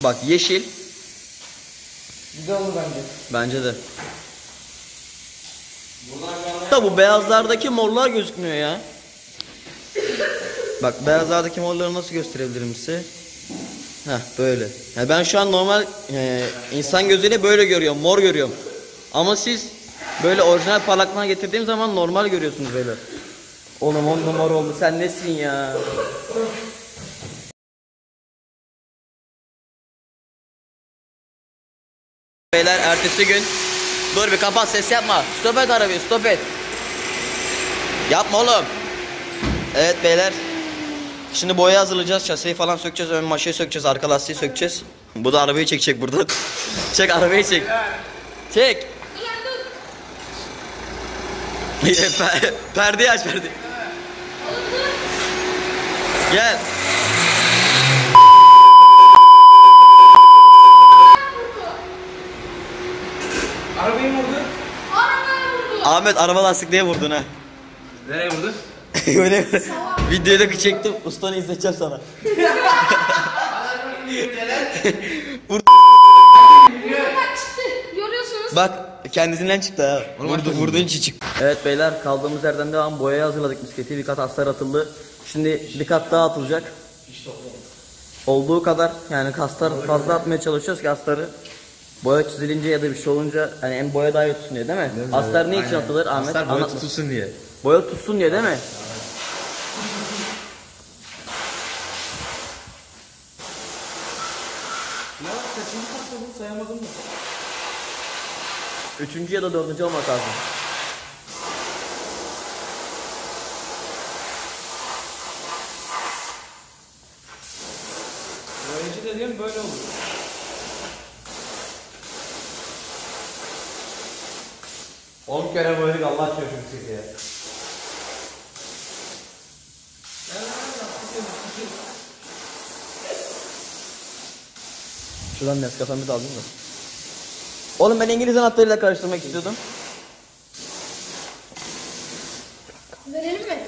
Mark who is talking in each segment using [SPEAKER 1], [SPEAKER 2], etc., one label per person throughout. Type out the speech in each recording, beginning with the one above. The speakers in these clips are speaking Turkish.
[SPEAKER 1] Bak yeşil.
[SPEAKER 2] Güzel olur bence.
[SPEAKER 1] Bence de. Da bu beyazlardaki morlar gözükmüyor ya. Bak beyazlardaki morları nasıl gösterebilirim size? Heh böyle. Yani ben şu an normal insan gözüyle böyle görüyorum, mor görüyorum. Ama siz böyle orijinal parlaklığına getirdiğim zaman normal görüyorsunuz böyle. Oğlum 10 numara oldu, sen nesin ya? Beyler ertesi gün. Dur bir kapat, ses yapma. Stop et arabayı, stop et. Yapma oğlum. Evet beyler. Şimdi boya hazırlayacağız, şaseyi falan sökeceğiz, ön maşayı sökeceğiz, arka lastiği sökeceğiz. Bu da arabayı çekecek burada. Çek arabayı çek. Çek. Perdeyi aç, perdeyi. Gel.
[SPEAKER 2] Arabayı mı vurdu?
[SPEAKER 1] Ahmet araba lastikliğe vurdun ha.
[SPEAKER 2] Nereye vurdu?
[SPEAKER 1] Öyle videoda çektim, ustanı izleteceğim sana. Bak kendisinden çıktı ha. Vurduğun için çıktı. Evet beyler, kaldığımız yerden devam. Boyaya hazırladık bisikleti. Bir kat astar atıldı. Şimdi bir kat daha atılacak. Olduğu kadar yani kastar fazla atmaya çalışıyoruz ki astarı. Boya çizilince ya da bir şey olunca hani en boya daha iyi tutsun diye değil mi? Astar ne için atılır Ahmet?
[SPEAKER 3] Astar boya tutsun diye.
[SPEAKER 1] Boya tutsun diye değil mi?
[SPEAKER 2] Ya kaçıncı patladın sayamadım mı?
[SPEAKER 1] 3. ya da 4. olmak lazım.
[SPEAKER 2] Boyacı dediğim böyle olur.
[SPEAKER 3] On kere boyadık Allah aşkına şu bisikleti ya.
[SPEAKER 1] Şuradan Nescafe'mi de alayım da. Oğlum ben İngiliz anahtarıyla karıştırmak istiyordum.
[SPEAKER 4] Verelim mi?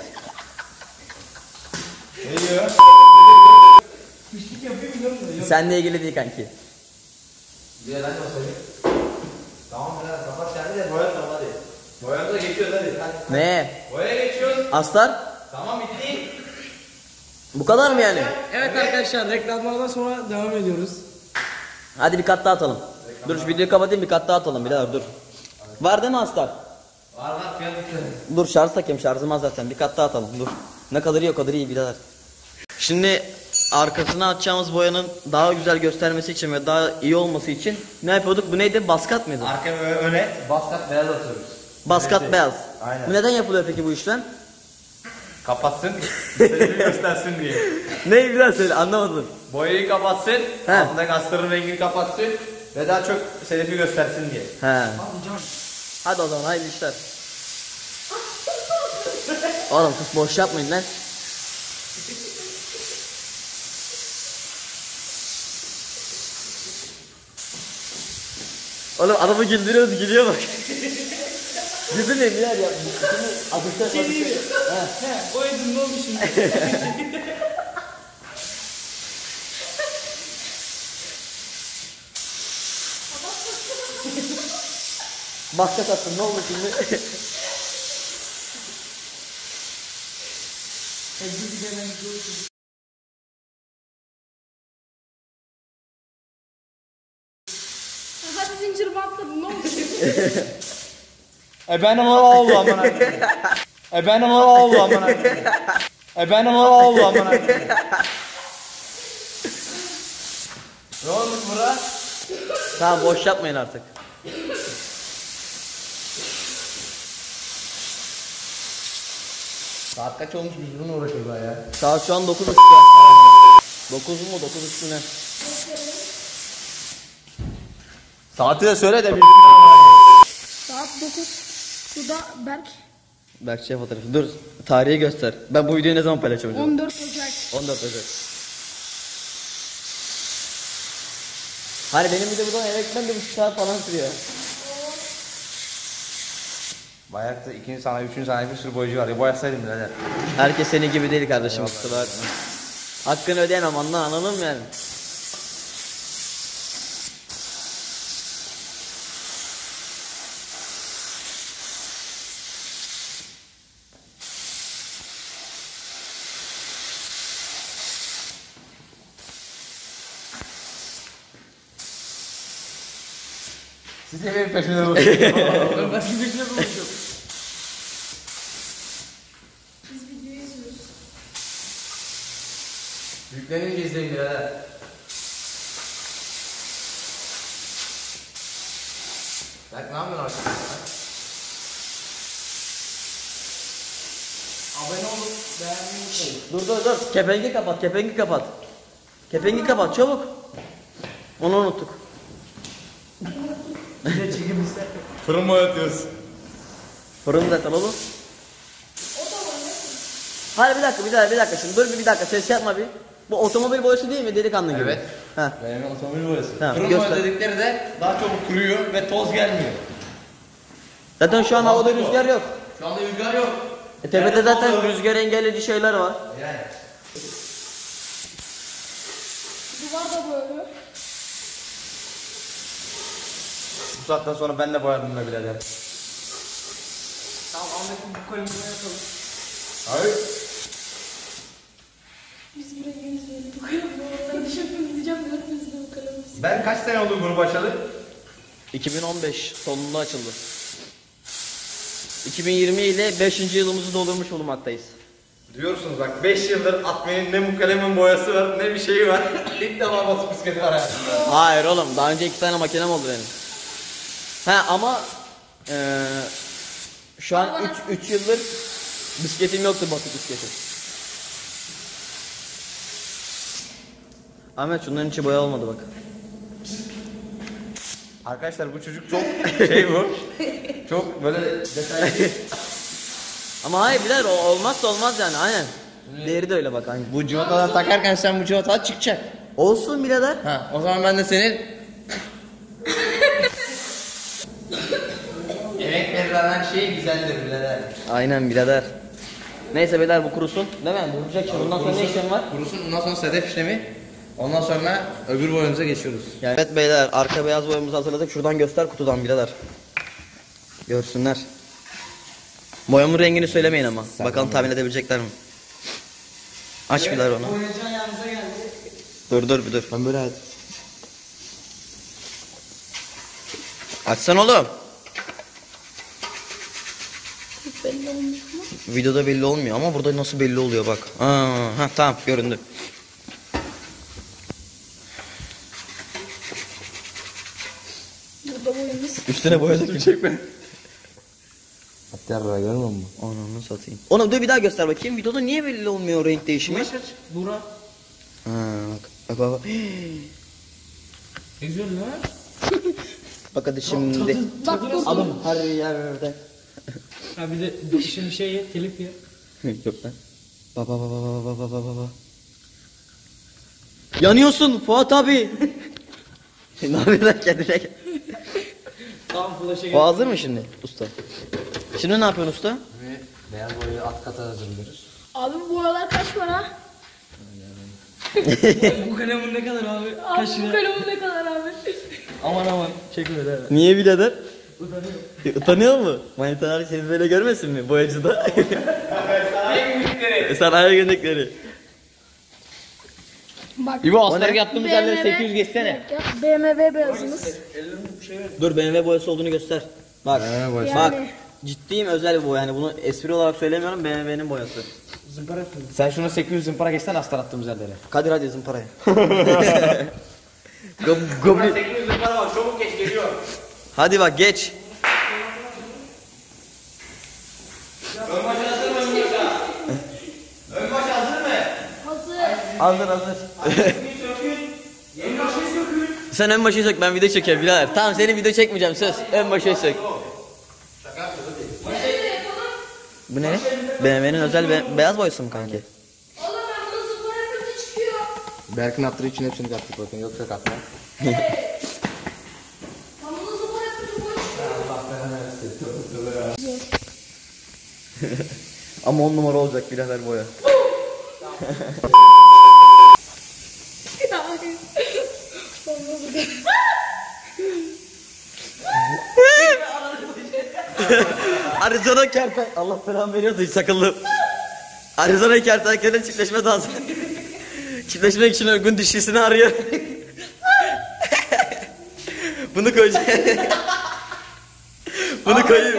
[SPEAKER 3] Ne diyor?
[SPEAKER 2] Pişlik yapıyor biliyor musun?
[SPEAKER 1] Seninle ilgili değil kanki.
[SPEAKER 3] Diye lan o söyleyeyim. Tamam birader kapat sen de boya tamam hadi. Boyanı da geçiyoruz hadi.
[SPEAKER 1] Ne?
[SPEAKER 3] Boya geçiyoruz.
[SPEAKER 1] Astar?
[SPEAKER 3] Tamam bitti.
[SPEAKER 1] Bu kadar mı yani?
[SPEAKER 2] Evet arkadaşlar, reklamlardan sonra devam ediyoruz.
[SPEAKER 1] Hadi bir kat daha atalım. Dur şu videoyu kapatayım, bir kat daha atalım birader dur. Var değil mi Astar?
[SPEAKER 3] Var fiyat bitti.
[SPEAKER 1] Dur şarj takayım, şarjım az zaten, bir kat daha atalım dur. Ne kadar iyi o kadar iyi birader. Şimdi arkasına atacağımız boyanın daha güzel göstermesi için ve daha iyi olması için ne yapıyorduk? Bu neydi? Baskat mıydı?
[SPEAKER 3] Arka ve öne baskat beyaz atıyoruz.
[SPEAKER 1] Baskat
[SPEAKER 3] Evet.
[SPEAKER 1] beyaz.
[SPEAKER 3] Aynen.
[SPEAKER 1] Bu neden yapılıyor peki bu işlem?
[SPEAKER 3] Kapatsın, sesini göstersin diye.
[SPEAKER 1] Ne güzel söyle, anlamadım.
[SPEAKER 3] Boyayı kapatsın,
[SPEAKER 1] He.
[SPEAKER 3] altındaki astarın rengini kapatsın ve daha çok selefi göstersin diye.
[SPEAKER 1] He. Hadi o zaman hayırlı işler. Oğlum sus, boş yapmayın lan. Oğlum adamı güldürüyoruz, gülüyor bak. Yüzü ne biler ya. Ateşten
[SPEAKER 2] Şey değil mi? He, boyadın ne oldu şimdi?
[SPEAKER 1] Basket attın, ne oldu şimdi?
[SPEAKER 4] Hadi zincir bantladın, ne oldu?
[SPEAKER 3] Benim oğlu aman anne. Benim oğlu aman anne. Benim oğlu aman anne. Ne olmuş bura?
[SPEAKER 1] Tamam boş yapmayın artık.
[SPEAKER 3] Saat kaç olmuş biz bununla uğraşıyoruz daha ya.
[SPEAKER 1] Saat şu an 9.30. 9 mu 9.30 ne?
[SPEAKER 3] Saati de söyle de bir
[SPEAKER 4] Saat 9. Şurada Berk.
[SPEAKER 1] Berkçe fotoğrafı. Dur tarihi göster. Ben bu videoyu ne zaman paylaşacağım acaba?
[SPEAKER 4] 14 Ocak.
[SPEAKER 1] 14 Ocak. Hani benim bir de buradan eve gitmem 1,5 saat falan sürüyor.
[SPEAKER 3] Bayakta ikinci sanayi, üçüncü sanayi bir sürü boyacı var ya, boyasaydım birader.
[SPEAKER 1] Herkes senin gibi değil kardeşim, kusura bakma. Hakkını ödeyemem, anladın mı yani?
[SPEAKER 3] Size benim peşimden uğraşıyorum.
[SPEAKER 2] Ben başka bir şey bulmuşum.
[SPEAKER 4] Biz videoyu izliyoruz.
[SPEAKER 3] Yüklenince izleyin birader. Bak ne yapıyorsun arkadaşlar?
[SPEAKER 2] Abone olup beğenmeyi unutmayın.
[SPEAKER 1] Dur. Kepengi kapat. Kepengi kapat çabuk. Onu unuttuk.
[SPEAKER 2] Bir de çekimizde.
[SPEAKER 3] Fırın mı atıyoruz?
[SPEAKER 1] Fırın zaten oğlum.
[SPEAKER 4] O da var ne?
[SPEAKER 1] Hayır bir dakika şimdi dur bir dakika ses yapma bir. Bu otomobil boyası değil mi delikanlı gibi?
[SPEAKER 3] Evet.
[SPEAKER 1] Heh.
[SPEAKER 3] Benim otomobil boyası.
[SPEAKER 1] Tamam,
[SPEAKER 3] Fırın
[SPEAKER 1] göster.
[SPEAKER 3] boya dedikleri de daha çabuk kuruyor ve toz gelmiyor.
[SPEAKER 1] Zaten şu an havada
[SPEAKER 3] Mantık o.
[SPEAKER 1] rüzgar yok.
[SPEAKER 3] Şu anda rüzgar yok.
[SPEAKER 1] Tepede zaten rüzgar engelleyici şeyler var.
[SPEAKER 3] Yani.
[SPEAKER 4] Duvar da böyle.
[SPEAKER 3] Bu saatten sonra ben de boyadım be birader.
[SPEAKER 2] Tamam Ahmet'in bu kalemini yapalım.
[SPEAKER 3] Hayır.
[SPEAKER 4] Biz buraya izleyelim. Bu kalem bu dışarı gideceğim. Görmeniz de bu kalemimiz.
[SPEAKER 3] Ben kaç sene oldu grup başladı?
[SPEAKER 1] 2015 sonunda açıldı. 2020 ile 5. yılımızı doldurmuş bulunmaktayız.
[SPEAKER 3] Diyorsunuz bak 5 yıldır Atmen'in ne bu kalemin boyası var ne bir şeyi var. İlk defa basıp bisikleti var hayatımda.
[SPEAKER 1] Hayır oğlum daha önce 2 tane makinem oldu benim. Ama şu an 3 yıldır bisikletim yoktu batık bisikleti. Ahmet şunların içi boya olmadı bak.
[SPEAKER 3] Arkadaşlar bu çocuk çok bu. Çok böyle detaylı.
[SPEAKER 1] Ama hayır biler o olmazsa olmaz yani aynen. Değeri de öyle bak aynen.
[SPEAKER 3] Bu civatadan takarken sen bu civatadan çıkacak.
[SPEAKER 1] Olsun birader.
[SPEAKER 3] Ha, o zaman ben de senin emek verilen şey güzeldir birader.
[SPEAKER 1] Aynen birader. Neyse beyler bu kurusun. Değil mi? Duracak şimdi. Bundan sonra ne işlem var?
[SPEAKER 3] Kurusun ondan sonra sedef işlemi. Ondan sonra öbür boyumuza geçiyoruz.
[SPEAKER 1] Yani evet beyler arka beyaz boyamızı hazırladık. Şuradan göster kutudan birader. Görsünler. Boyamın rengini söylemeyin ama. Bakalım tahmin edebilecekler mi? Aç birader onu.
[SPEAKER 2] Boyacı ayağımıza geldi.
[SPEAKER 1] Dur bir dur. Ben böyle açsan oğlum.
[SPEAKER 4] Belli olmuş mu?
[SPEAKER 1] Videoda belli olmuyor ama burada nasıl belli oluyor bak. Ha tamam göründü.
[SPEAKER 4] Burada boyamız.
[SPEAKER 1] Üstüne boya dökülecek mi?
[SPEAKER 3] Hatta görmüyor musun?
[SPEAKER 1] Ananı satayım. Onu dur bir daha göster bakayım. Videoda niye belli olmuyor o renk değişimi?
[SPEAKER 2] Baş aç. Burak.
[SPEAKER 1] Ha bak.
[SPEAKER 2] Ne güzel lan.
[SPEAKER 1] Bak hadi şimdi.
[SPEAKER 4] Bak dur.
[SPEAKER 1] Alın her yerde.
[SPEAKER 2] Ha bir de şimdi şey ye, telif ye.
[SPEAKER 1] Yok lan. Baba. Yanıyorsun Fuat abi. Ne yapıyorsun lan kendine gel.
[SPEAKER 2] Tamam flash'a
[SPEAKER 1] O
[SPEAKER 2] gel.
[SPEAKER 1] hazır mı şimdi usta? Şimdi ne yapıyorsun usta?
[SPEAKER 3] Ve beyaz boyayı alt kata hazırlıyoruz.
[SPEAKER 4] Abi bu boyalar kaç para?
[SPEAKER 2] Bu kalemin ne kadar abi?
[SPEAKER 4] Abi
[SPEAKER 2] Kaç
[SPEAKER 4] bu
[SPEAKER 2] lira?
[SPEAKER 4] kalemin ne kadar abi?
[SPEAKER 2] Aman çekme de.
[SPEAKER 1] Niye birader?
[SPEAKER 2] Utanıyorum.
[SPEAKER 1] Utanıyor mu? Manitalar seni böyle görmesin mi boyacıda? Sanayi günlükleri.
[SPEAKER 4] Bak.
[SPEAKER 3] İbo
[SPEAKER 1] astarı
[SPEAKER 3] yaptığımız
[SPEAKER 4] BMW
[SPEAKER 3] 800 geçsene.
[SPEAKER 4] BMW beyazımız.
[SPEAKER 1] Dur BMW boyası olduğunu göster. Bak.
[SPEAKER 3] boyası.
[SPEAKER 1] Bak.
[SPEAKER 4] Yani.
[SPEAKER 1] Ciddiyim özel bir boya yani bunu espri olarak söylemiyorum BMW'nin boyası.
[SPEAKER 2] Zımpara yapıyorum.
[SPEAKER 3] Sen şunu 800 zımpara geçsen astar attığımız yerlere.
[SPEAKER 1] Kadir hadi zımparaya. Goblin.
[SPEAKER 3] 800 zımpara var çabuk geç geliyor.
[SPEAKER 1] Hadi bak geç.
[SPEAKER 3] Ön baş hazır mı ön başa? Ön baş hazır mı?
[SPEAKER 4] Hazır.
[SPEAKER 1] Hazır.
[SPEAKER 3] Yeni başı sökün.
[SPEAKER 1] Sen ön başıyı sök ben video çekiyorum birader. Tamam senin video çekmeyeceğim söz. Ön başıyı sök.
[SPEAKER 3] Şaka yapıyoruz hadi.
[SPEAKER 1] Bu ne? BMW'nin özel beyaz boyası mı kanki?
[SPEAKER 4] Oğlum ben bunu zıplar yapınca çıkıyor.
[SPEAKER 3] Berk'in attığı için hepsini kattık bakın yoksa katma.
[SPEAKER 4] Ben bunu zıplar yapınca boya çıkıyor.
[SPEAKER 1] Ama 10 numara olacak birader boya. Arizona kerpen... Allah belamı veriyordu sakınlı. Arizona kertenkele çiftleşme dansı. Çiftleşmek için uygun dişisini arıyor. Bunu koyacak. Bunu koyayım.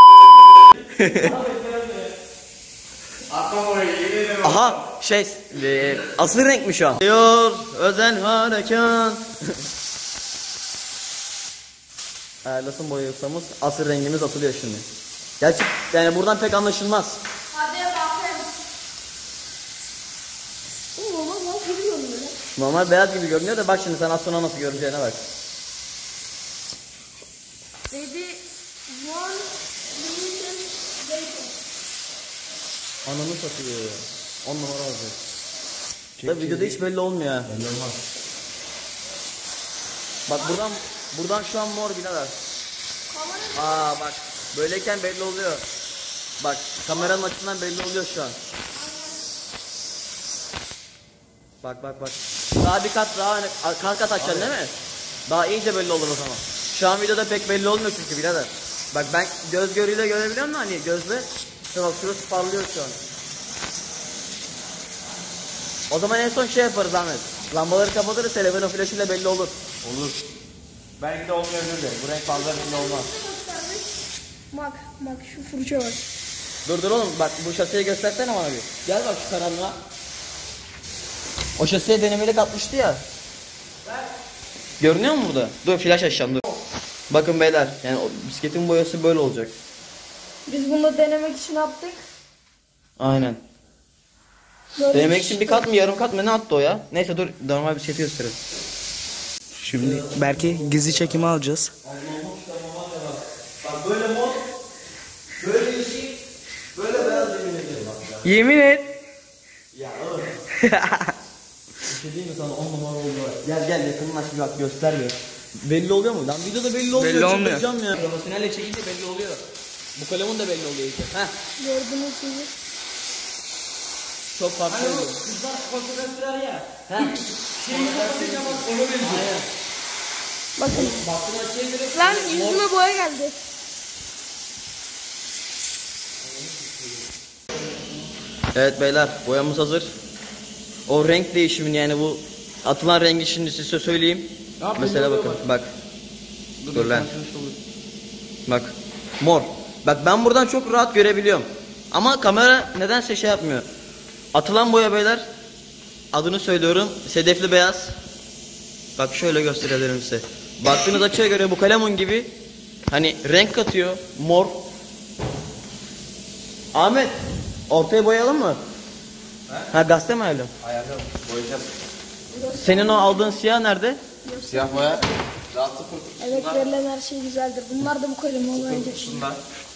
[SPEAKER 3] Atma orayı yemin ederim.
[SPEAKER 1] Aha şey asıl renk mi şu an? Diyor özel harekat. Ayarlasın boyayıksamız asıl rengimiz atılıyor şimdi. Gerçi yani buradan pek anlaşılmaz.
[SPEAKER 4] Hadi bakayım. Normal görüyor böyle.
[SPEAKER 1] Normal beyaz gibi görünüyor da bak şimdi sen az sonra nasıl göreceğine bak.
[SPEAKER 4] Dedi one million bacon.
[SPEAKER 1] Ananı satıyor. 10 numara olacak. Tabii videoda hiç belli olmuyor ha.
[SPEAKER 3] Belli olmaz.
[SPEAKER 1] Bak buradan şu an mor birader. Aa bak böyleyken belli oluyor. Bak kameranın açısından belli oluyor şu an. Bak. Daha bir kat daha hani kat açacaksın değil mi? Daha iyice belli olur o zaman. Şu an videoda pek belli olmuyor çünkü birader. Bak ben göz görüyle görebiliyorum da hani gözle. İşte bak şurası parlıyor şu an. O zaman en son şey yaparız Ahmet. Lambaları kapatırız, telefonun flaşıyla belli olur.
[SPEAKER 3] Olur. Belki de olmayabilir de. Bu renk fazla belli olmaz.
[SPEAKER 4] Bak şu fırça var.
[SPEAKER 1] Dur oğlum bak bu şasiye göstersene bana bir. Gel bak şu karanlığa. O şasiye denemelik atmıştı ya. Görünüyor mu burada? Dur flash açacağım dur. Bakın beyler yani o bisikletin boyası böyle olacak.
[SPEAKER 4] Biz bunu denemek için yaptık.
[SPEAKER 1] Aynen.
[SPEAKER 4] Böyle
[SPEAKER 1] Denemek için bir kat mı yarım kat mı ne attı o ya? Neyse dur normal bisikleti gösterelim.
[SPEAKER 2] Şimdi belki gizli çekimi alacağız.
[SPEAKER 1] Bak böyle mor, böyle yeşil, böyle beyaz yemin ederim bak ya.
[SPEAKER 2] Yemin et.
[SPEAKER 1] Ya oğlum. Bir şey diyeyim mi sana 10 numara oldu. Gel yakınlaş bir bak göstermiyor. Belli oluyor mu? Lan videoda belli olmuyor.
[SPEAKER 2] Belli olmuyor.
[SPEAKER 1] Çıldıracağım ya. Profesyonelle çekince belli oluyor. Bu kalemun da belli oluyor işte. Heh.
[SPEAKER 4] gördüğünüz gibi.
[SPEAKER 1] Çok farklı oluyor.
[SPEAKER 2] Kızlar fotoğraflar ya.
[SPEAKER 1] Heh.
[SPEAKER 2] Şeyi kapatınca bak ona benziyor.
[SPEAKER 1] Aynen.
[SPEAKER 4] Bakın.
[SPEAKER 1] Baktığına şey direkt.
[SPEAKER 4] Lan yüzüme boya geldi.
[SPEAKER 1] Evet beyler boyamız hazır. O renk değişimini yani bu atılan rengi şimdi size söyleyeyim. Mesela bakın bak. Dur lan. Bak mor. Bak ben buradan çok rahat görebiliyorum. Ama kamera nedense şey yapmıyor. Atılan boya beyler. Adını söylüyorum. Sedefli beyaz. Bak şöyle gösterebilirim size. Baktığınız açıya göre bu kalemun gibi hani renk katıyor. Mor. Ahmet ortaya boyayalım mı? Ha gazete mi ayarlayalım?
[SPEAKER 3] Ayarlayalım. Boyayacağız.
[SPEAKER 1] Senin o aldığın siyah nerede?
[SPEAKER 3] Siyah boya. Daha sıfır
[SPEAKER 4] Evet
[SPEAKER 3] kutusundan.
[SPEAKER 4] verilen her şey güzeldir. Bunlar da bu kalemi bence.
[SPEAKER 3] Kutusundan.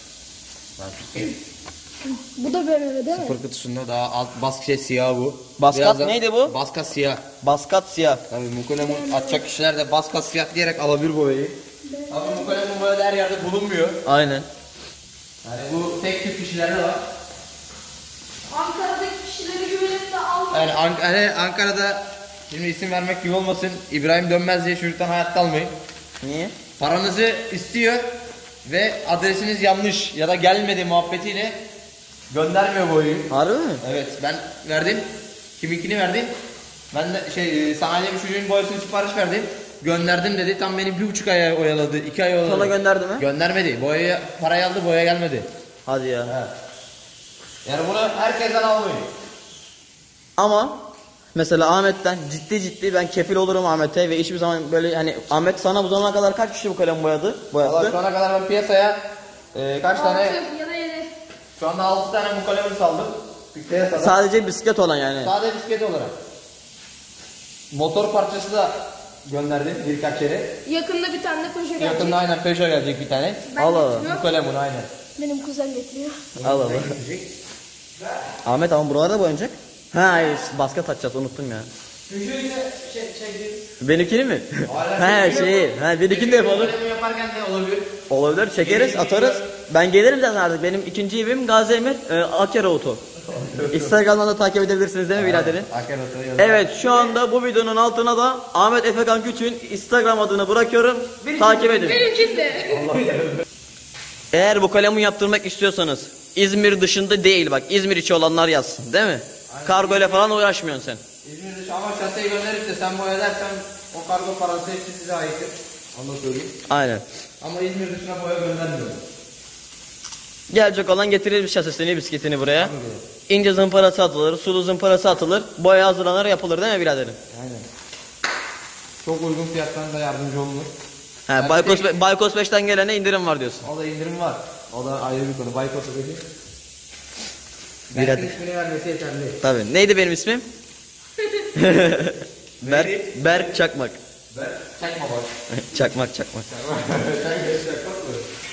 [SPEAKER 4] Bu da BMW değil mi?
[SPEAKER 3] Sıfır kutusunda daha alt baskı siyah bu.
[SPEAKER 1] Baskat
[SPEAKER 3] Birazdan-
[SPEAKER 1] neydi bu?
[SPEAKER 3] Baskat siyah.
[SPEAKER 1] Baskat siyah.
[SPEAKER 3] Tabii Mukolemun atacak kişiler de baskat siyah diyerek alabilir boyayı. Tabii Mukolemun boya da her yerde bulunmuyor.
[SPEAKER 1] Aynen.
[SPEAKER 3] Yani bu tek tip kişilerde var.
[SPEAKER 4] Ankara'daki kişileri güvenip de alma.
[SPEAKER 3] Yani Ankara'da şimdi isim vermek gibi olmasın. İbrahim Dönmez diye çocuktan hayatta almayın.
[SPEAKER 1] Niye?
[SPEAKER 3] Paranızı istiyor ve adresiniz yanlış ya da gelmedi muhabbetiyle göndermiyor boyayı.
[SPEAKER 1] Harbi mi?
[SPEAKER 3] Evet ben verdim. Kiminkini verdim. Ben de sanayiye bir çocuğun boyasını sipariş verdim. Gönderdim dedi. Tam beni 1,5 ay oyaladı. 2 ay oyaladı.
[SPEAKER 1] Sana gönderdi mi?
[SPEAKER 3] Göndermedi. Boyayı parayı aldı, boya gelmedi.
[SPEAKER 1] Hadi ya.
[SPEAKER 3] Evet. Yani bunu herkesten almayın.
[SPEAKER 1] Ama mesela Ahmet'ten ciddi ben kefil olurum Ahmet'e ve hiçbir zaman böyle hani Ahmet sana bu zamana kadar kaç kişi bu kalem boyadı?
[SPEAKER 3] Valla
[SPEAKER 1] Boyattı.
[SPEAKER 3] şu ana kadar ben piyasaya kaç tane?
[SPEAKER 4] Ya da 7.
[SPEAKER 3] Şu anda 6 tane mukalemi saldım. Piyasada.
[SPEAKER 1] Sadece bisiklet olan yani.
[SPEAKER 3] Sade bisiklet olarak. Motor parçası da gönderdim birkaç yere.
[SPEAKER 4] Yakında bir tane de Peugeot gelecek.
[SPEAKER 3] Yakında aynen Peugeot gelecek bir tane.
[SPEAKER 4] Ben
[SPEAKER 1] Allah Allah.
[SPEAKER 4] getiriyorum.
[SPEAKER 3] Mukalemun aynen.
[SPEAKER 4] Benim kuzen getiriyor.
[SPEAKER 1] Al al. Ahmet ama buralar da boyanacak. Ha hayır basket atacağız unuttum ya. Benimkini mi? He benimkini de yapalım.
[SPEAKER 3] Mukalemu yaparken de olabilir.
[SPEAKER 1] Olabilir çekeriz atarız. Ben gelirim zaten artık benim ikinci evim Gazi Emir Akyara Oto. Instagram'dan da takip edebilirsiniz değil mi biraderim? Evet şu anda bu videonun altına da Ahmet Efekan Küçük'ün Instagram adını bırakıyorum. Takip edin.
[SPEAKER 4] Benimkin de.
[SPEAKER 1] Eğer bu kalemi yaptırmak istiyorsanız İzmir dışında değil bak İzmir içi olanlar yazsın değil mi? Kargo ile falan uğraşmıyorsun sen.
[SPEAKER 3] İzmir dışı ama şaseyi gönderip de sen boya edersen o kargo parası hepsi size aittir. Onu da söyleyeyim.
[SPEAKER 1] Aynen.
[SPEAKER 3] Ama İzmir dışına boya göndermiyorum.
[SPEAKER 1] Gelecek olan getirir şasisini, bisikletini buraya. İnce zımparası atılır, sulu zımparası atılır. Boya hazırlanır, yapılır değil mi biraderim?
[SPEAKER 3] Aynen. Çok uygun fiyattan da yardımcı olunur.
[SPEAKER 1] He,
[SPEAKER 3] Yani
[SPEAKER 1] Baykos 5'ten gelene indirim var diyorsun.
[SPEAKER 3] O da indirim var. O da ayrı bir konu. Baykos'a peki.
[SPEAKER 1] Birader.
[SPEAKER 3] Berk'in ismini vermesi yeterli.
[SPEAKER 1] Tabii. Neydi benim ismim? Berk Çakmak.
[SPEAKER 3] Çakma bak.
[SPEAKER 1] Çakmak.
[SPEAKER 3] Çakma mı?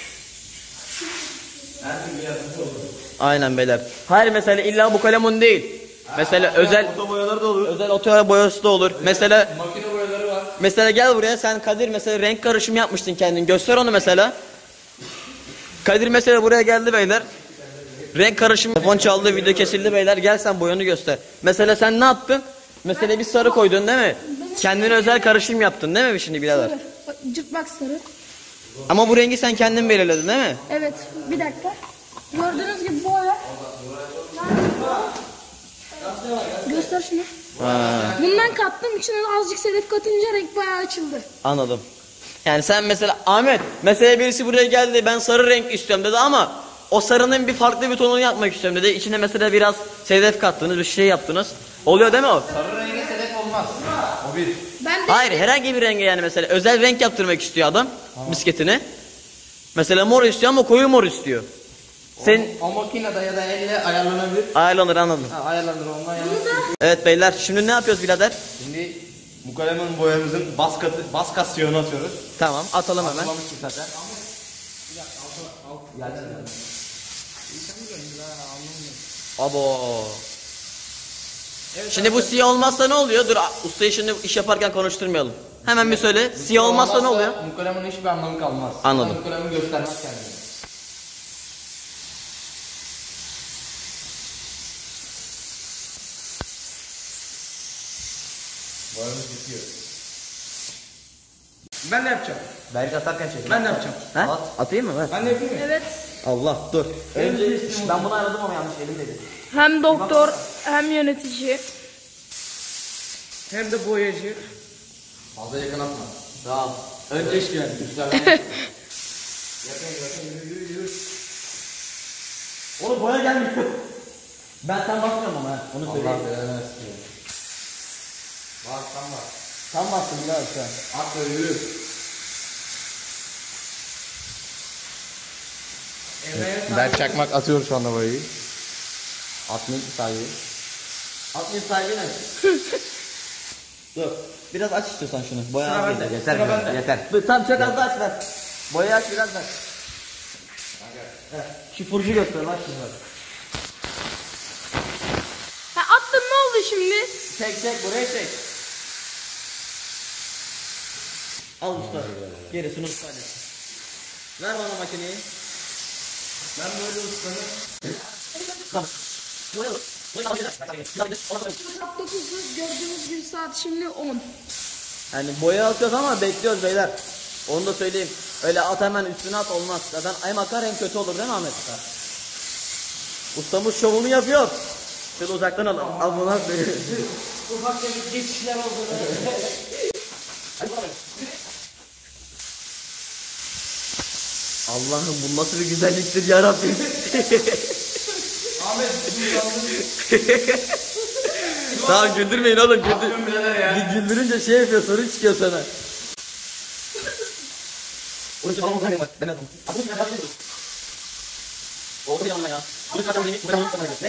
[SPEAKER 3] Her türlü yardımcı olur.
[SPEAKER 1] Aynen beyler. Hayır mesela illa bu kalemun değil. Mesela özel
[SPEAKER 3] Oto boyaları da olur.
[SPEAKER 1] özel oto boyası da olur. Mesela
[SPEAKER 3] Makine boyaları var.
[SPEAKER 1] mesela gel buraya sen Kadir mesela renk karışımı yapmıştın kendin. Göster onu mesela. Kadir mesela buraya geldi beyler. Renk karışımı telefon çaldı, video kesildi beyler. Gel sen boyanı göster. Mesela sen ne yaptın? Mesela bir sarı koydun değil mi? Kendine özel karışım yaptın değil mi şimdi birader?
[SPEAKER 4] Sarı. Bak, cırtlak sarı.
[SPEAKER 1] Ama bu rengi sen kendin belirledin değil mi?
[SPEAKER 4] Evet. Bir dakika. Gördüğünüz gibi boya. Göster şunu. Bundan kattım. İçine azıcık sedef katınca renk bayağı açıldı.
[SPEAKER 1] Anladım. Yani sen mesela Ahmet, mesela birisi buraya geldi ben sarı renk istiyorum dedi ama o sarının bir farklı bir tonunu yapmak istiyorum dedi. İçine mesela biraz sedef kattınız, bir şey yaptınız. Oluyor değil mi o?
[SPEAKER 3] Sarı renge sedef olmaz. O bir.
[SPEAKER 4] Ben de
[SPEAKER 1] Hayır, herhangi bir renge yani mesela özel renk yaptırmak istiyor adam bisikletine. Mesela mor istiyor ama koyu mor istiyor. Sen
[SPEAKER 3] O makinede ya da elle ayarlanabilir.
[SPEAKER 1] ayarlanır anladım.
[SPEAKER 3] Ha, ayarlanır ondan yana.
[SPEAKER 1] Evet beyler şimdi ne yapıyoruz birader?
[SPEAKER 3] Şimdi bu kalemin boyamızın bas kasyonu atıyoruz.
[SPEAKER 1] Tamam atalım hemen.
[SPEAKER 3] Hatırlamıştık zaten.
[SPEAKER 1] Abo. Şimdi bu siyah olmazsa ne oluyor? Dur ustayı şimdi iş yaparken konuşturmayalım. Hemen bir söyle. Siyah olmazsa ne oluyor?
[SPEAKER 3] Bu kalemin hiçbir anlamı kalmaz.
[SPEAKER 1] Anladım.
[SPEAKER 3] Bu kalemin göstermez kendini. Boyamız bitiyor.
[SPEAKER 2] Ben ne yapacağım?
[SPEAKER 3] Belki atarken çekin.
[SPEAKER 2] Ben ne yapacağım?
[SPEAKER 1] Ha? Atayım mı? Ver.
[SPEAKER 2] Ben de yapayım mı?
[SPEAKER 4] evet.
[SPEAKER 1] Allah dur. Önce ben bunu aradım ama yanlış elim dedi.
[SPEAKER 4] Hem doktor hem yönetici.
[SPEAKER 2] Hem de boyacı.
[SPEAKER 3] Fazla yakın atma.
[SPEAKER 1] Tamam. Önce iş yani.
[SPEAKER 3] Üstlerden. Yakın yürü.
[SPEAKER 1] Oğlum boya gelmiyor. Ben sen bakmıyorum ama ha. Onu
[SPEAKER 3] Allah
[SPEAKER 1] söyleyeyim.
[SPEAKER 3] belanı versin. Bak tam bak.
[SPEAKER 1] Tam bastım biraz şu an.
[SPEAKER 3] At böyle yürü. Berk Çakmak atıyor şu anda boyayı.
[SPEAKER 1] Atmayın sahibi. Atmayın sahibi ne? Dur. Biraz aç istiyorsan şunu. Boya
[SPEAKER 2] Sıra
[SPEAKER 1] az
[SPEAKER 2] bende.
[SPEAKER 1] yeter.
[SPEAKER 2] Sıra
[SPEAKER 1] Yeter.
[SPEAKER 2] bende.
[SPEAKER 1] Yeter. Dur tam çok az da aç ver. Boyayı aç biraz ver. Heh, şu furcu göster bak şimdi bak.
[SPEAKER 4] Ha, attın ne oldu şimdi?
[SPEAKER 1] Çek buraya çek. Al usta. Gerisini usta halletsin. Ver bana makineyi.
[SPEAKER 2] Ben böyle ustanım.
[SPEAKER 1] Tamam.
[SPEAKER 4] Saat 9'du. Gördüğünüz gibi saat şimdi 10.
[SPEAKER 1] Yani boya atıyoruz ama bekliyoruz beyler. Onu da söyleyeyim. Öyle at hemen üstüne at olmaz. Zaten hem akar hem kötü olur değil mi Ahmet? Ustamız şovunu yapıyor. Şöyle uzaktan al. Al bunu al.
[SPEAKER 2] Ufak tefek geçişler oldu.
[SPEAKER 1] Allah'ım bu nasıl bir güzelliktir ya Rabbim.
[SPEAKER 2] Ahmet
[SPEAKER 1] Tamam güldürmeyin oğlum güldürünce şey yapıyor sorun çıkıyor sana. Orası falan oldu bak ben adam. Adım ne yapıyorsun? Oldu bir anla ya. Bunu zaten benim buradan sana ne?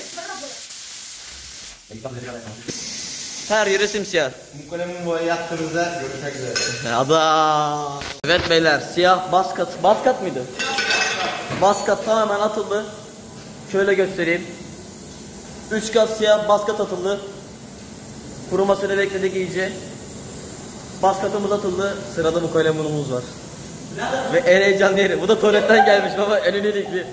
[SPEAKER 1] Her yeri simsiyah.
[SPEAKER 3] Bu kalemin boyayı yaptığımızda görüşmek üzere.
[SPEAKER 1] Adam. Evet beyler siyah baskat mıydı? Baskat tamamen atıldı. Şöyle göstereyim. 3 kat siyah baskat atıldı. Kurumasını bekledik iyice. Baskatımız atıldı. Sırada bu kalemunumuz var. Ve en heyecanlı yeri. Bu da tuvaletten gelmiş baba en önelikli.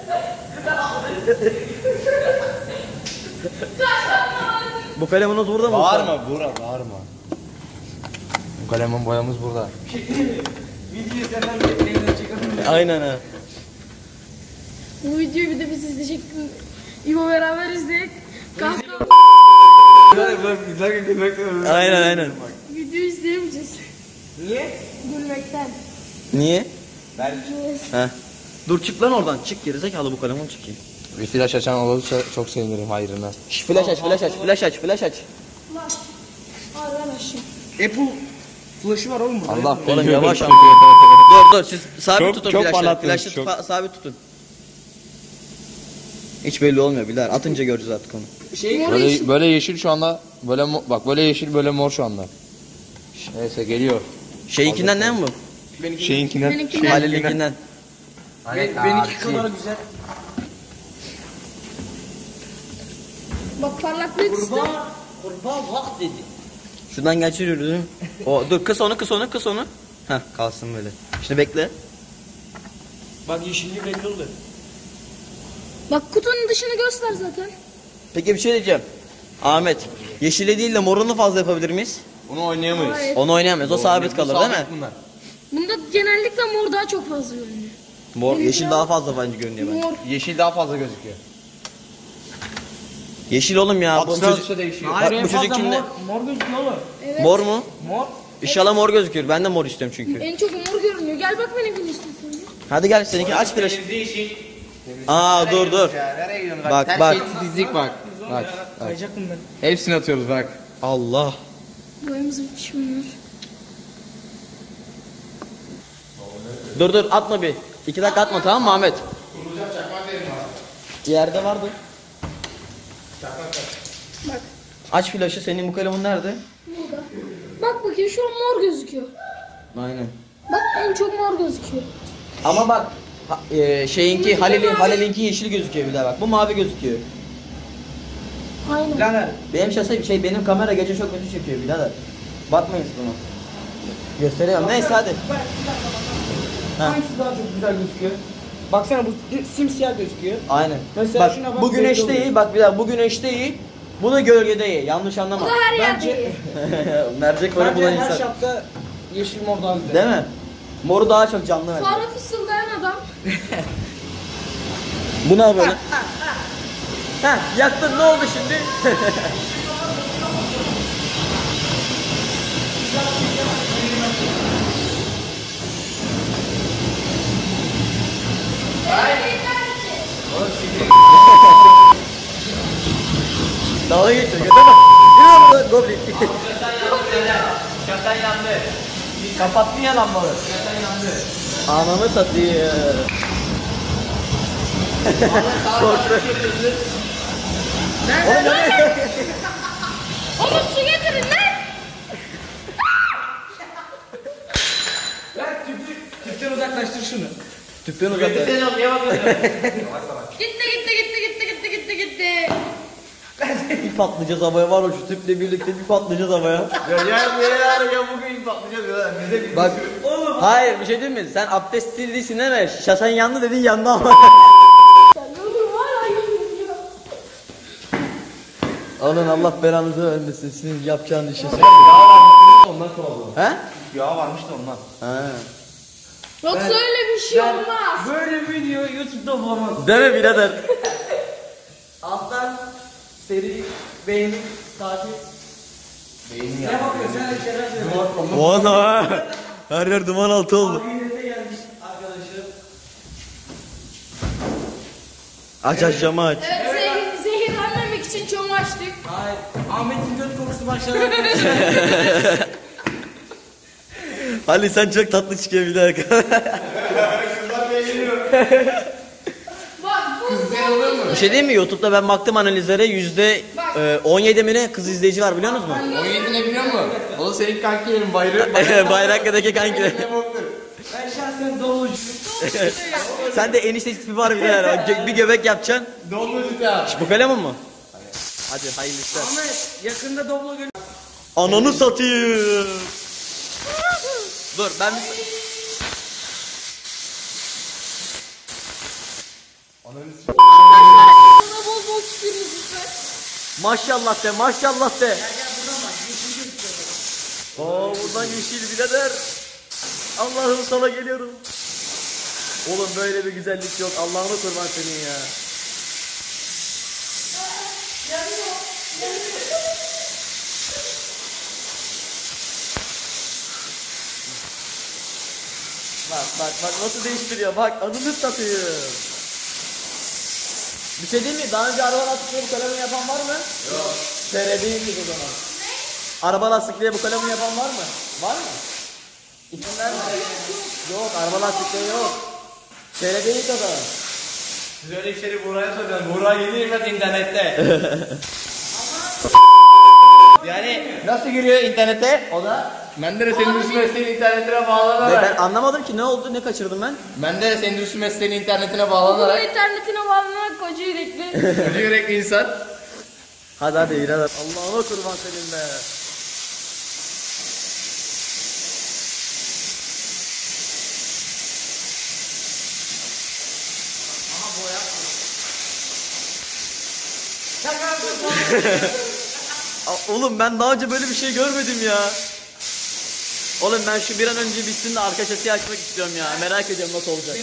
[SPEAKER 1] Bu kalemunuz burada mı?
[SPEAKER 3] Bağırma bağırma. Bu kalemin boyamız burada.
[SPEAKER 2] videoyu senden bekleyenler çekelim.
[SPEAKER 1] Aynen ha.
[SPEAKER 4] Bu videoyu bir de biz izleyecek. İbo beraber izleyek. Kahkaha.
[SPEAKER 1] Aynen.
[SPEAKER 4] Videoyu izleyemeyeceğiz.
[SPEAKER 2] Niye?
[SPEAKER 4] Gülmekten.
[SPEAKER 1] Niye?
[SPEAKER 3] Berk.
[SPEAKER 1] Ha. Dur çık lan oradan. Çık gerizekalı bu kalemon çıkayım.
[SPEAKER 3] Bir flash açan olursa çok sevinirim hayrına.
[SPEAKER 1] Şş, flash aç, flash aç, flash aç, flash aç.
[SPEAKER 4] Var. Arkadaşım.
[SPEAKER 2] Apple flash'ı var oğlum burada.
[SPEAKER 3] Allah
[SPEAKER 1] Oğlum
[SPEAKER 3] belanı
[SPEAKER 1] yavaş
[SPEAKER 3] versin.
[SPEAKER 1] dur siz sabit
[SPEAKER 3] Çok-
[SPEAKER 1] tutun
[SPEAKER 3] çok
[SPEAKER 1] flash'ı.
[SPEAKER 3] parlattınız,
[SPEAKER 1] Flash'ı
[SPEAKER 3] çok.
[SPEAKER 1] sabit tutun. Hiç belli olmuyor Bilal. Atınca göreceğiz artık onu.
[SPEAKER 4] Mor yeşil.
[SPEAKER 3] Böyle yeşil şu anda. Böyle bak böyle yeşil böyle mor şu anda. Neyse geliyor.
[SPEAKER 1] Şeyinkinden ne mi bu?
[SPEAKER 3] Şeyinkinden.
[SPEAKER 4] Benimkinden.
[SPEAKER 1] Halil'inkinden.
[SPEAKER 2] Benimki kadar güzel.
[SPEAKER 4] Bak parlaklık işte.
[SPEAKER 2] Kurbağa bak dedi.
[SPEAKER 1] Şuradan geçiriyoruz. O dur kıs onu kıs onu kıs onu. Heh kalsın böyle. Şimdi bekle.
[SPEAKER 2] Bak yeşilliği belli oldu.
[SPEAKER 4] Bak kutunun dışını göster zaten.
[SPEAKER 1] Peki bir şey diyeceğim. Ahmet, yeşili değil de morunu fazla yapabilir miyiz?
[SPEAKER 3] Bunu oynayamayız.
[SPEAKER 4] Hayır.
[SPEAKER 1] Onu oynayamayız. O sabit kalır değil mi?
[SPEAKER 3] Bunlar.
[SPEAKER 4] Bunda genellikle mor daha çok fazla görünüyor.
[SPEAKER 1] Mor, yeşil daha fazla bence görünüyor bence.
[SPEAKER 4] Mor.
[SPEAKER 3] Yeşil daha fazla gözüküyor.
[SPEAKER 1] Yeşil oğlum ya. Bu
[SPEAKER 3] Atışlar
[SPEAKER 1] çocuk,
[SPEAKER 3] atışa değişiyor.
[SPEAKER 1] Bak, bu çocuk kimde?
[SPEAKER 2] Mor gözüküyor oğlum.
[SPEAKER 4] Evet.
[SPEAKER 1] Mor mu?
[SPEAKER 2] Mor.
[SPEAKER 1] İnşallah mor gözüküyor. Ben de mor istiyorum çünkü.
[SPEAKER 4] En çok mor görünüyor. Gel bak benimkini istiyorsan.
[SPEAKER 1] Hadi gel seninki aç flash. Aa dur dur.
[SPEAKER 3] Nereye gidiyorsun?
[SPEAKER 1] Bak,
[SPEAKER 3] Her
[SPEAKER 1] bak.
[SPEAKER 3] şey titizlik bak. Bak.
[SPEAKER 2] Kayacaktım ben.
[SPEAKER 3] Hepsini atıyoruz bak.
[SPEAKER 1] Allah.
[SPEAKER 4] Boyamız bitmiş bunlar.
[SPEAKER 1] Dur dur atma bir. 2 dakika atma tamam mı Ahmet? Yerde vardı.
[SPEAKER 4] Bak.
[SPEAKER 1] Aç flaşı. Senin bu kalemun nerede?
[SPEAKER 4] Burada. Bak bakayım şu an mor gözüküyor.
[SPEAKER 1] Aynen.
[SPEAKER 4] Bak en çok mor gözüküyor.
[SPEAKER 1] Ama bak şeyinki Halil'inki yeşil gözüküyor bir daha bak. Bu mavi gözüküyor.
[SPEAKER 4] Aynen.
[SPEAKER 2] Birader.
[SPEAKER 1] Benim benim kamera gece çok kötü çekiyor birader. Bakmayın siz buna. Gösteriyorum. Neyse hadi. Ha.
[SPEAKER 2] Hangisi daha çok güzel gözüküyor? Baksana bu simsiyah gözüküyor.
[SPEAKER 1] Aynen.
[SPEAKER 2] Mesela
[SPEAKER 1] Bak,
[SPEAKER 2] şuna bak,
[SPEAKER 1] bu
[SPEAKER 2] belli
[SPEAKER 1] güneşte
[SPEAKER 2] oluyor.
[SPEAKER 1] iyi. Bak bir daha bu güneşte iyi. Bunu gölgede iyi. Yanlış
[SPEAKER 4] Bu
[SPEAKER 1] anlama.
[SPEAKER 4] da her yerde
[SPEAKER 2] Bence-
[SPEAKER 4] iyi.
[SPEAKER 1] Mercek böyle
[SPEAKER 2] Bence
[SPEAKER 1] bulan
[SPEAKER 2] her
[SPEAKER 1] insan.
[SPEAKER 2] şapta yeşil mor daha güzel.
[SPEAKER 1] Değil mi? Moru daha çok canlı bence.
[SPEAKER 4] Fare fısıldayan adam.
[SPEAKER 1] Bu ne böyle? Heh yaktın ne oldu şimdi? Dalga geçiyor göte bak. Yürü lan Goblin.
[SPEAKER 3] Şatan yandı.
[SPEAKER 1] Kapattın ya lambaları.
[SPEAKER 3] Şatan yandı.
[SPEAKER 1] Ananı satayım. Korktu. Oğlum ne?
[SPEAKER 4] Oğlum su getirin lan.
[SPEAKER 2] Ver tüpten uzaklaştır şunu.
[SPEAKER 1] Tüpten uzakta.
[SPEAKER 3] Niye bakıyorsun?
[SPEAKER 4] Gitti.
[SPEAKER 1] Bir patlayacağız havaya var o şu tüple birlikte bir patlayacağız havaya.
[SPEAKER 3] Ya bugün patlayacağız ya. Bize bir
[SPEAKER 1] Bak. Hayır bir şey diyeyim mi? Sen abdestliysin değil mi? Şasan yandı dedin yandı ama.
[SPEAKER 4] Yolum var ayılıyor.
[SPEAKER 1] Alın Allah belanızı vermesin. Sizin yapacağınız işe.
[SPEAKER 3] ondan kovaladım.
[SPEAKER 1] He?
[SPEAKER 3] Yağ varmış da ondan.
[SPEAKER 1] Ha.
[SPEAKER 4] Yoksa öyle bir şey olmaz.
[SPEAKER 2] Böyle bir video YouTube'da bulamazsın.
[SPEAKER 1] Deme birader. Alttan seri beğeni takip.
[SPEAKER 3] Beynim
[SPEAKER 2] Ne bakıyorsun sen de şeyler söyle.
[SPEAKER 1] Vana. Her yer duman altı oldu.
[SPEAKER 2] Ahirete gelmiş arkadaşım.
[SPEAKER 1] Aç aç camı aç.
[SPEAKER 4] Evet zehirlenmemek için çomu açtık.
[SPEAKER 2] Hayır. Ahmet'in göt kokusu başladı arkadaşlar.
[SPEAKER 1] Ali sen çok tatlı çıkıyor bir dakika.
[SPEAKER 4] Bak bu
[SPEAKER 1] Bir şey diyeyim mi? YouTube'da ben baktım analizlere %17 mi ne kız izleyici var biliyor musunuz?
[SPEAKER 3] 17 ne biliyor musun? O da senin kankilerin bayrağı.
[SPEAKER 1] Bayrakka'daki kanki.
[SPEAKER 2] Ben şahsen dolucuyum.
[SPEAKER 1] Sen de enişte tipi var bir de. Bak, bir göbek yapacaksın.
[SPEAKER 3] Dolmuş ya.
[SPEAKER 1] Bu kalemin mi? Hadi hayırlı işler.
[SPEAKER 2] Ahmet yakında Doblo gör.
[SPEAKER 1] Ananı satayım. Dur ben bir...
[SPEAKER 4] Bana bol bol çıkıyoruz lütfen.
[SPEAKER 1] Maşallah de maşallah de. Oo buradan yeşil birader. Allah'ım sana geliyorum. Oğlum böyle bir güzellik yok. Allah'ını kurban senin ya. Bak nasıl değiştiriyor. Bak adını satıyor. Bir şey değil mi? Daha önce araba lastikliği bu kalemini yapan var mı? Yok. TRD'ymiş o zaman. Araba lastikliği bu kalemini yapan var mı? Var mı? İsimler mi? Yok, araba lastikliği yok. TRD'ymiş o zaman.
[SPEAKER 2] Siz öyle işleri Buğra'ya soruyorsunuz. Buğra yeni internette.
[SPEAKER 1] Yani nasıl giriyor internete? O da.
[SPEAKER 3] Menderes Endüstri Mesleği'nin internetine bağlanarak.
[SPEAKER 1] Ben anlamadım ki ne oldu, ne kaçırdım ben?
[SPEAKER 3] Menderes Endüstri Mesleği'nin internetine
[SPEAKER 4] Okulun
[SPEAKER 3] bağlanarak.
[SPEAKER 4] internetine bağlanan koca yürekli.
[SPEAKER 3] Koca yürekli insan.
[SPEAKER 1] Hadi yürü. Allah'ına kurban senin be. Oğlum ben daha önce böyle bir şey görmedim ya. Oğlum ben şu bir an önce bitsin de arka şasiyi açmak istiyorum ya. Merak ediyorum nasıl olacak.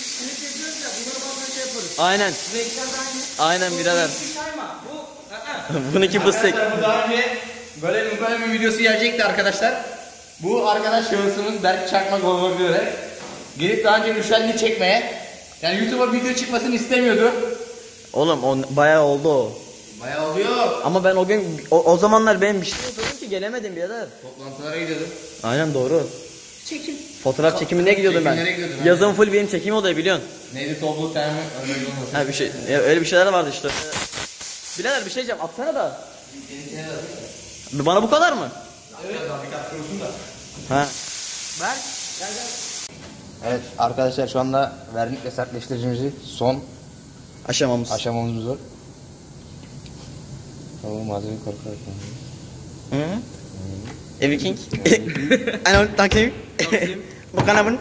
[SPEAKER 1] Aynen. Aynen birader. Bununki bıstık.
[SPEAKER 3] Bu daha önce böyle bir videosu gelecekti arkadaşlar. Bu arkadaş şahısımız Berk Çakmak olmak üzere gelip daha önce üşendi çekmeye. Yani YouTube'a video çıkmasını istemiyordu.
[SPEAKER 1] Oğlum o bayağı oldu o.
[SPEAKER 3] Bayağı oluyor.
[SPEAKER 1] Ama ben o gün o zamanlar benim bir şey yapıyordum ki gelemedim birader.
[SPEAKER 3] Toplantılara gidiyordum.
[SPEAKER 1] Aynen doğru.
[SPEAKER 4] Çekim.
[SPEAKER 1] Fotoğraf çekimine gidiyordum ben.
[SPEAKER 3] Çekimlere gidiyordum, aynen.
[SPEAKER 1] Yazın full benim çekim oluyor biliyorsun.
[SPEAKER 3] Neydi topluluk termi? Öyle olmasın.
[SPEAKER 1] Ha bir şey öyle bir şeyler vardı işte. Birader bir şey diyeceğim atsana da. Bana bu kadar mı?
[SPEAKER 2] Evet. Fabrikat kurusun da.
[SPEAKER 1] Ha.
[SPEAKER 3] Evet arkadaşlar şu anda vernik ve sertleştiricimizi son
[SPEAKER 1] Aşamamız.
[SPEAKER 3] aşamamız var. Tamam malzeme korkarak.
[SPEAKER 1] Hı? Evi King. Ano takdim. Bu kalemun.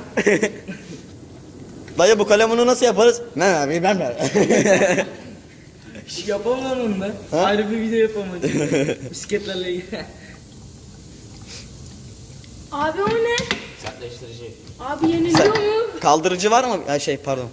[SPEAKER 1] Dayı bu kalemunu nasıl yaparız? Ne abi ben.
[SPEAKER 2] Yapamam onu ben.
[SPEAKER 1] Ha?
[SPEAKER 2] Ayrı bir video yapamadım. Bisikletlerle ilgili.
[SPEAKER 4] Abi o ne?
[SPEAKER 3] Sertleştirici.
[SPEAKER 4] Abi yeniliyor mu?
[SPEAKER 1] Kaldırıcı var mı? Ha şey pardon.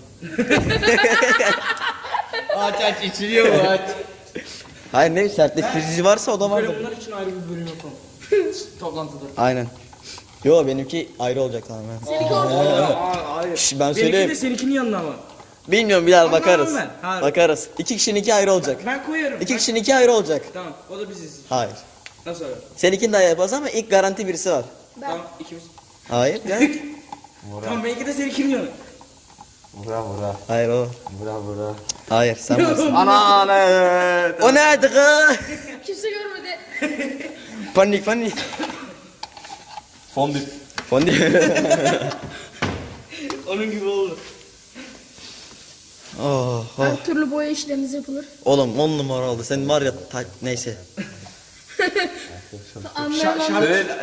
[SPEAKER 3] Aç içiliyor bu aç.
[SPEAKER 1] Hayır ne sertleştirici varsa o da vardır.
[SPEAKER 2] Böyle bunlar için ayrı bir bölüm yapalım. Toplantıda.
[SPEAKER 1] Aynen. Yo benimki ayrı olacak tamamen.
[SPEAKER 4] Seninki orada.
[SPEAKER 2] Hayır.
[SPEAKER 1] Şş, ben
[SPEAKER 2] Benimki
[SPEAKER 1] söyleyeyim.
[SPEAKER 2] de seninkinin yanında ama.
[SPEAKER 1] Bilmiyorum Bilal bakarız.
[SPEAKER 2] ben. Hayır.
[SPEAKER 1] Bakarız. İki kişinin iki ayrı olacak.
[SPEAKER 2] Ben koyarım.
[SPEAKER 1] İki kişinin iki ayrı olacak.
[SPEAKER 2] Tamam o da biziz.
[SPEAKER 1] Hayır.
[SPEAKER 2] Nasıl öyle?
[SPEAKER 1] Seninkini daha yaparız ama ilk garanti birisi var.
[SPEAKER 2] Tamam ikimiz.
[SPEAKER 1] Hayır. Ya.
[SPEAKER 2] Tamam benimki de seninkinin yanında.
[SPEAKER 3] Vura.
[SPEAKER 1] Hayır o.
[SPEAKER 3] Vura.
[SPEAKER 1] Hayır sen varsın.
[SPEAKER 3] Ana ne?
[SPEAKER 1] O neydi kız?
[SPEAKER 4] Kimse görmedi.
[SPEAKER 1] Panik.
[SPEAKER 3] Fondip.
[SPEAKER 1] Fondi.
[SPEAKER 2] Onun gibi oldu.
[SPEAKER 1] Oh, oh.
[SPEAKER 4] Her türlü boya işlemimiz yapılır.
[SPEAKER 1] Oğlum 10 numara oldu. Senin var ya neyse.
[SPEAKER 4] Anlayamam.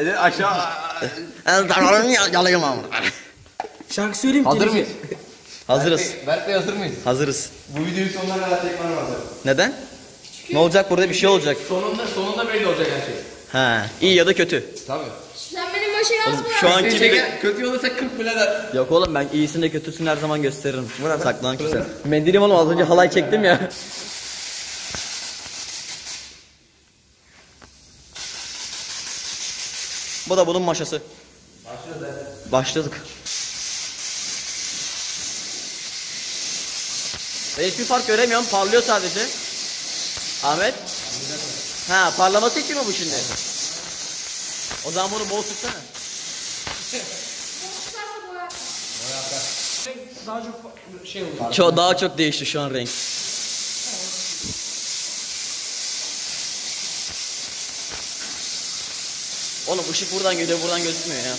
[SPEAKER 3] Aşağı.
[SPEAKER 1] Yalayım ama.
[SPEAKER 2] Şarkı söyleyeyim mi?
[SPEAKER 3] Hazır mıyız?
[SPEAKER 1] Hazırız.
[SPEAKER 3] Berk Bey hazır mıyız?
[SPEAKER 1] Hazırız.
[SPEAKER 3] Bu videoyu sonuna kadar çekmem lazım.
[SPEAKER 1] Neden? Ne olacak burada bir şey olacak.
[SPEAKER 3] Sonunda belli olacak her şey.
[SPEAKER 1] Ha, iyi ya da kötü.
[SPEAKER 3] Tabii.
[SPEAKER 4] Sen benim başa yazma.
[SPEAKER 1] Şu anki gibi.
[SPEAKER 3] Kötü olursa 40 bile der.
[SPEAKER 1] Yok oğlum ben iyisini de kötüsünü her zaman gösteririm. Saklanan kimse. Mendilim oğlum az önce halay çektim ya. Bu da bunun maşası. Başladık. Ben hiçbir fark göremiyorum. Parlıyor sadece. Ahmet. Ha parlaması için mi bu şimdi? O zaman bunu bol tutsana.
[SPEAKER 2] Daha çok şey olur.
[SPEAKER 1] Daha çok değişti şu an renk. Oğlum ışık buradan geliyor, buradan gözükmüyor ya.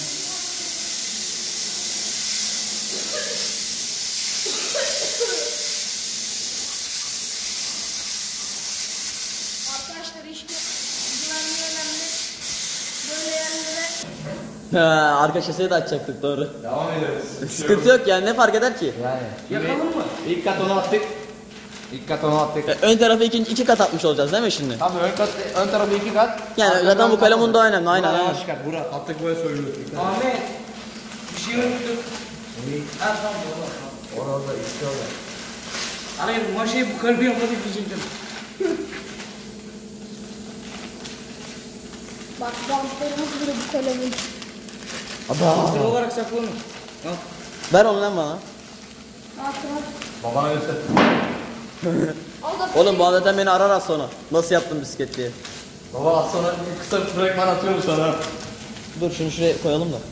[SPEAKER 4] Arkadaşlar işte güvenliği önemli. Böyle yerlere
[SPEAKER 1] Ha, arka şaseyi de açacaktık doğru.
[SPEAKER 3] Devam ediyoruz.
[SPEAKER 1] Sıkıntı yok yani ne fark eder ki?
[SPEAKER 3] Yani.
[SPEAKER 2] Yakalım mı?
[SPEAKER 3] İlk kat onu attık.
[SPEAKER 1] Ön tarafı iki kat atmış olacağız değil mi şimdi?
[SPEAKER 3] Tabii ön tarafı 2 kat.
[SPEAKER 1] Yani zaten bu kalemun da önemli aynen. aynen.
[SPEAKER 3] Çıkar Burak. Attık böyle söylüyor.
[SPEAKER 2] Ahmet. Bir şey unuttuk. Ha tamam tamam.
[SPEAKER 3] Orada istiyorlar.
[SPEAKER 2] Hayır bu maşayı bu kalbi yapmadık diyecektim.
[SPEAKER 4] bak bantlarımız bile bu kalemin.
[SPEAKER 2] Hazır olarak saklanın. Al.
[SPEAKER 1] Ver onu lan bana.
[SPEAKER 3] Babana göster.
[SPEAKER 1] Oğlum bu adeten beni arar az sonra. Nasıl yaptın bisiklet diye.
[SPEAKER 3] Baba az sonra bir kısa bir fragman atıyorum sana.
[SPEAKER 1] Dur şunu şuraya koyalım da.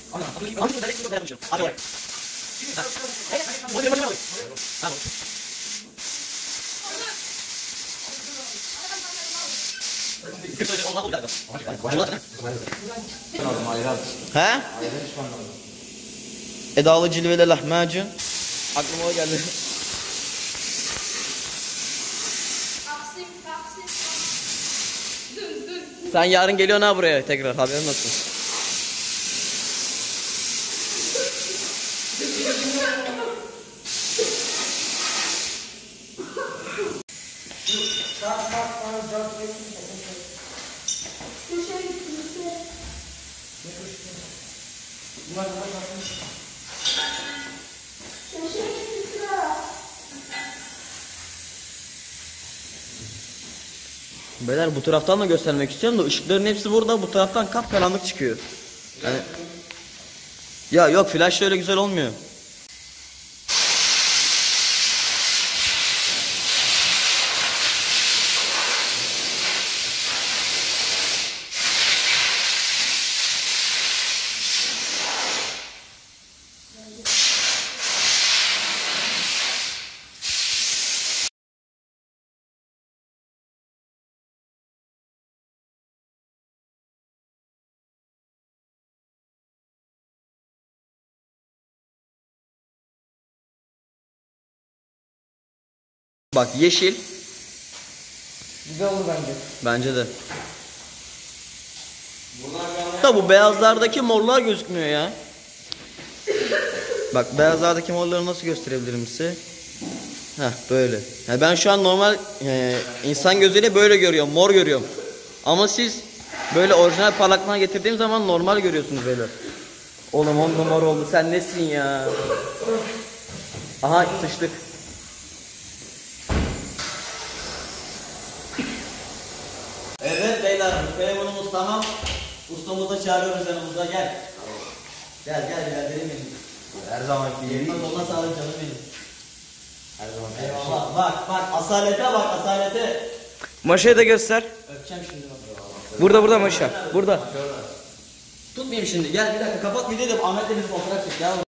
[SPEAKER 1] He? Edalı cilveli lahmacun. Aklıma o geldi. Sen yarın geliyorsun ha buraya tekrar, haberin olsun. Beyler bu taraftan da göstermek istiyorum da ışıkların hepsi burada, bu taraftan kapkaranlık çıkıyor. Yani... Ya yok, flash öyle güzel olmuyor. Bak yeşil.
[SPEAKER 2] Güzel olur bence.
[SPEAKER 1] Bence de. Da bu beyazlardaki morlar gözükmüyor ya. Bak beyazlardaki morları nasıl gösterebilirim size? Heh böyle. Yani ben şu an normal insan gözüyle böyle görüyorum, mor görüyorum. Ama siz böyle orijinal parlaklığına getirdiğim zaman normal görüyorsunuz böyle. Oğlum 10 numara oldu, sen nesin ya? Aha sıçtık. Evet beyler, telefonumuz tamam. Ustamızı da çağırıyoruz yanımıza, gel. Gel benim.
[SPEAKER 3] Her zamanki yeri.
[SPEAKER 1] Ona sağlık canım benim.
[SPEAKER 3] Her zaman.
[SPEAKER 1] Eyvallah. Bak asalete bak, asalete.
[SPEAKER 2] Maşayı da göster.
[SPEAKER 1] Öpeceğim şimdi bak.
[SPEAKER 2] Burada maşa. Burada.
[SPEAKER 1] Tutmayayım şimdi, gel bir dakika kapat videoyu da Ahmet'le bir fotoğraf çek ya.